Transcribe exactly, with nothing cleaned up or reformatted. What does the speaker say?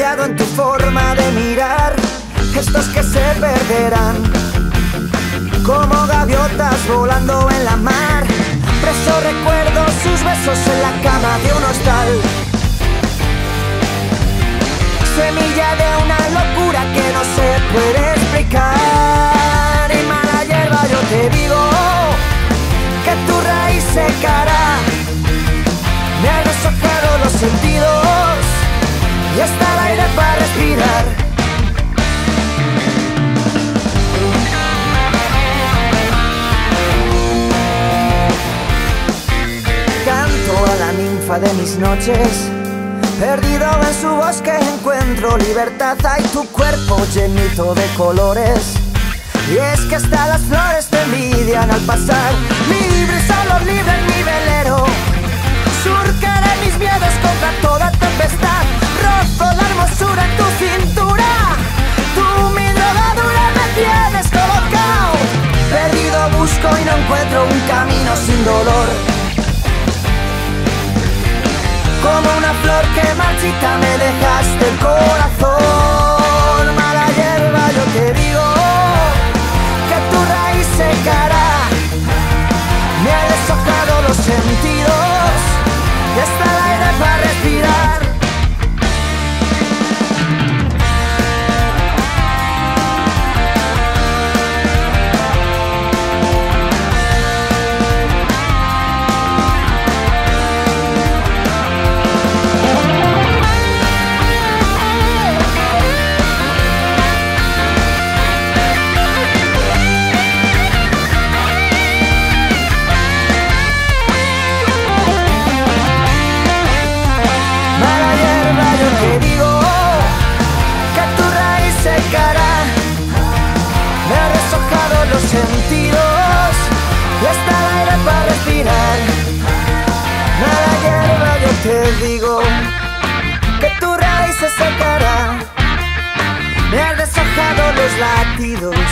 cambiado en tu forma de mirar, gestos que se perderán como gaviotas volando en la mar. Preso recuerdo sus besos en la cama de un hostal, semilla de una locura que no se puede explicar. Y mala hierba, yo te digo que tu raíz secará, me ha deshojado los sentidos y hasta el aire para respirar. Canto a la ninfa de mis noches, perdido en su bosque encuentro libertad. Hay tu cuerpo llenito de colores, y es que hasta las flores te envidian al pasar. Libre, solo libre en mi velero, surcaré mis miedos contra toda tempestad. Rozo la hermosura en tu cintura, tú mi drogadura me tienes colocado. Perdido busco y no encuentro un camino sin dolor, como una flor que marchita me dejaste el corazón. Mala hierba, yo te digo que tu raíz secará, me ha deshojado los sentidos y hasta el aire para respirar. Me ha deshojado los sentidos y hasta el aire para respirar. Mala hierba, yo te digo que tu raíz se secará, me ha deshojado los latidos